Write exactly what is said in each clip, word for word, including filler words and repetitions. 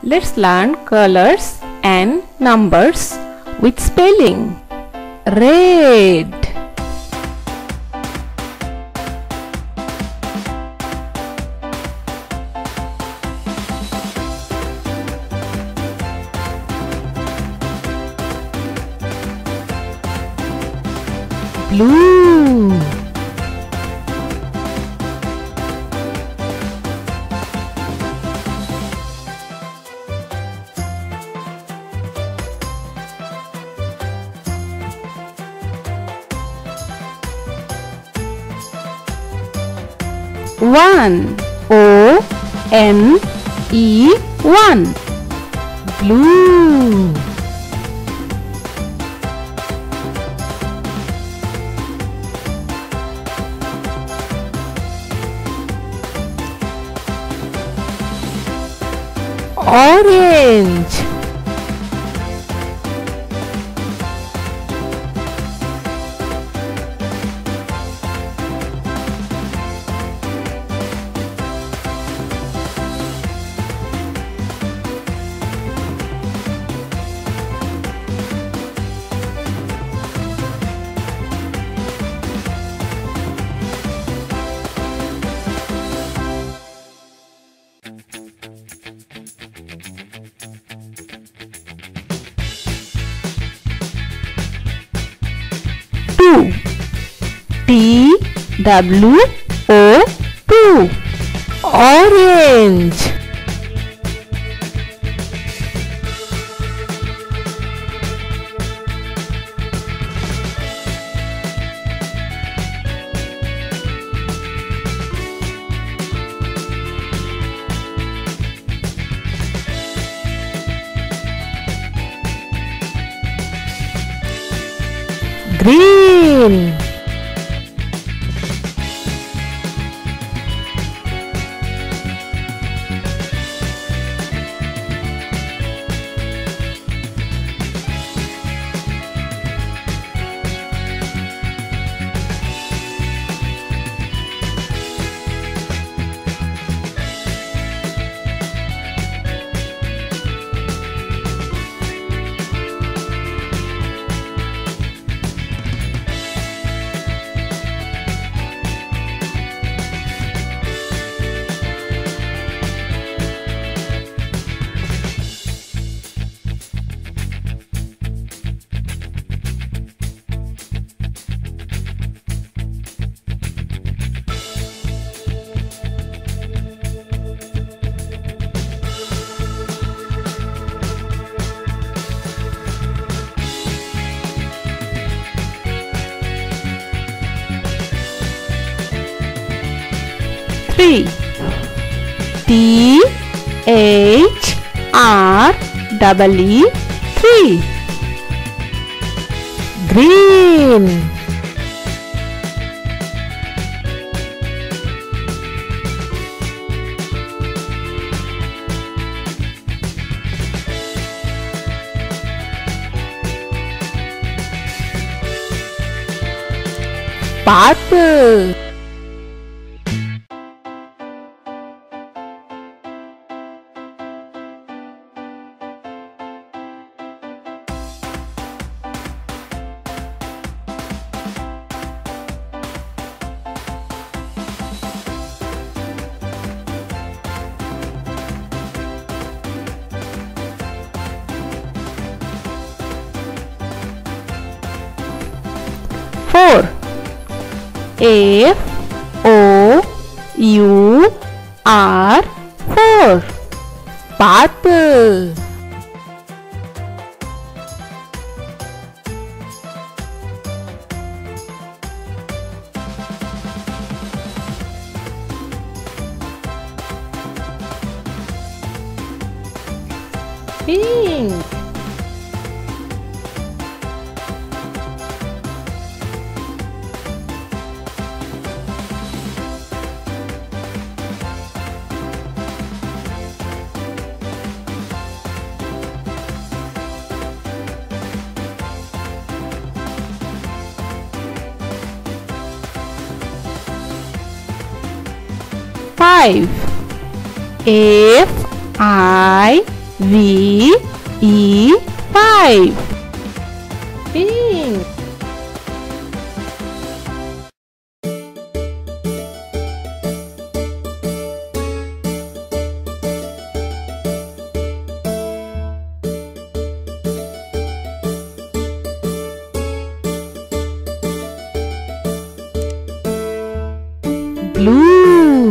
Let's learn colors and numbers with spelling. Red, blue, one, O N E one, blue. Orange, two, T W O two, orange. Green, three, T H R E E, three, green. Purple, four, F O U R, four, purple. Pink, five. F I V E five. Pink. Blue.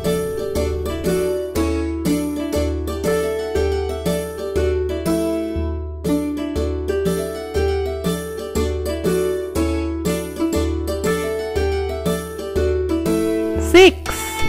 Six.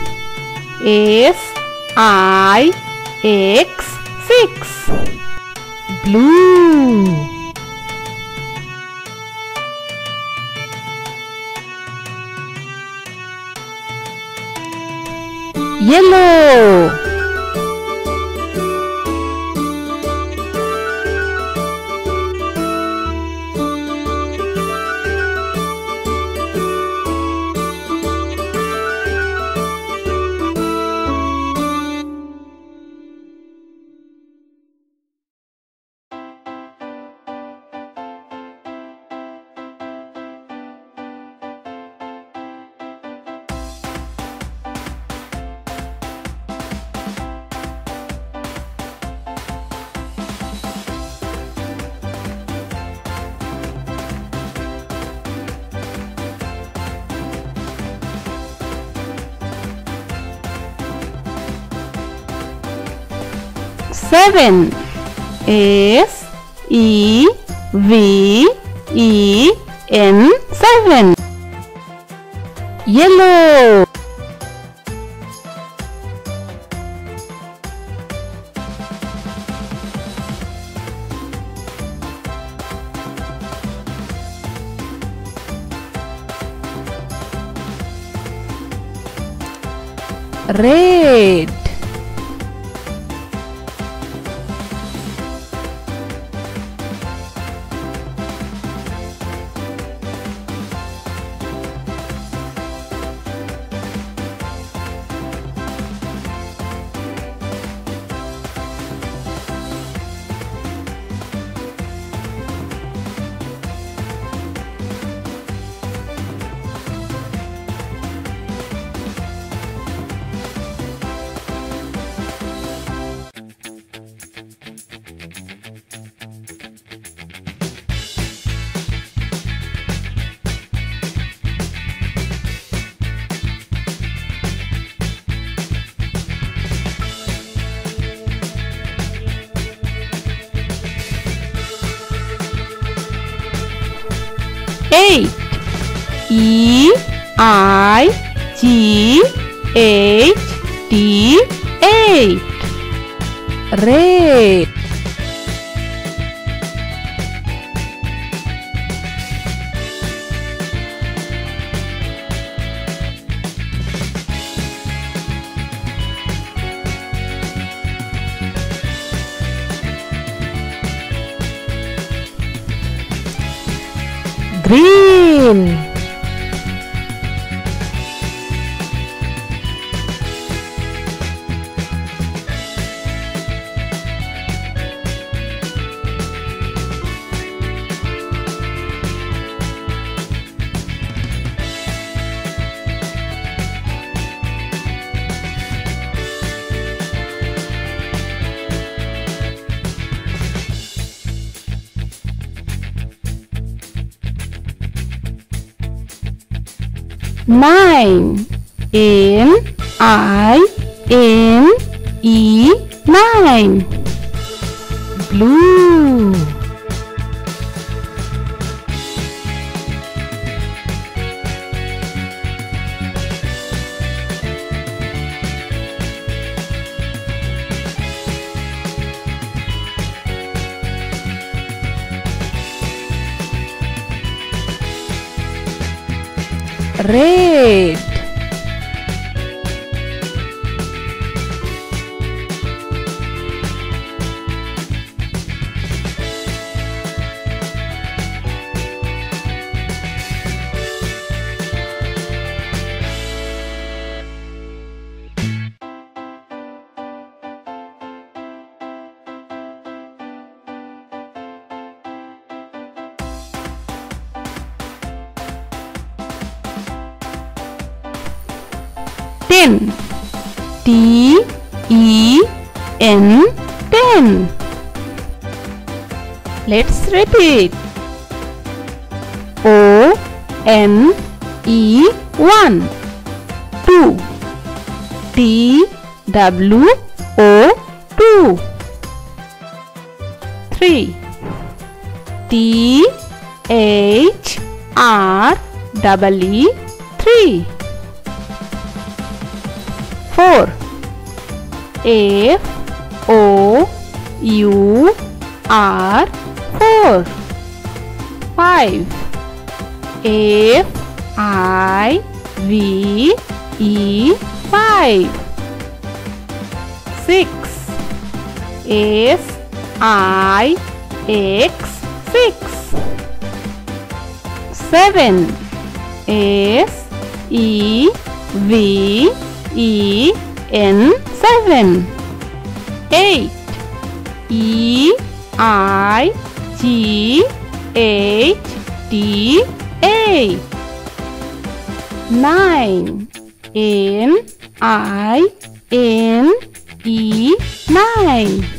S I X six. Blue. Yellow. Seven. S E V E N. Seven. Yellow. Red. Eight. E I G H T. Eight. Red. Green. Nine. N I N E. Nine. Blue. Red. ten. T E N, ten. Let's repeat. O N E, one. Two. T W O, two. Three. T H R E E, three. Four. F O U R, four. Five. F I V E, five. Six. S I X, six. Seven. S E V E N, seven. Eight. E I G H T, eight. Nine. N I N E, nine.